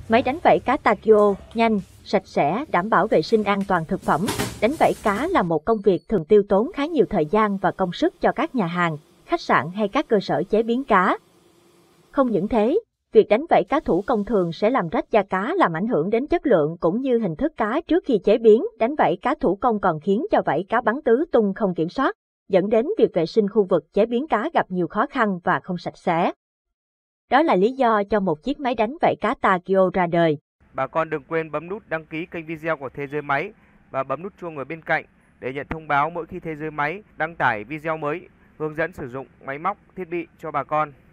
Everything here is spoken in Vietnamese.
Máy đánh vảy cá Takio, nhanh, sạch sẽ, đảm bảo vệ sinh an toàn thực phẩm. Đánh vảy cá là một công việc thường tiêu tốn khá nhiều thời gian và công sức cho các nhà hàng, khách sạn hay các cơ sở chế biến cá. Không những thế, việc đánh vảy cá thủ công thường sẽ làm rách da cá, làm ảnh hưởng đến chất lượng cũng như hình thức cá trước khi chế biến. Đánh vảy cá thủ công còn khiến cho vảy cá bắn tứ tung không kiểm soát, dẫn đến việc vệ sinh khu vực chế biến cá gặp nhiều khó khăn và không sạch sẽ. Đó là lý do cho một chiếc máy đánh vảy cá Takio ra đời. Bà con đừng quên bấm nút đăng ký kênh video của Thế Giới Máy và bấm nút chuông ở bên cạnh để nhận thông báo mỗi khi Thế Giới Máy đăng tải video mới, hướng dẫn sử dụng máy móc, thiết bị cho bà con.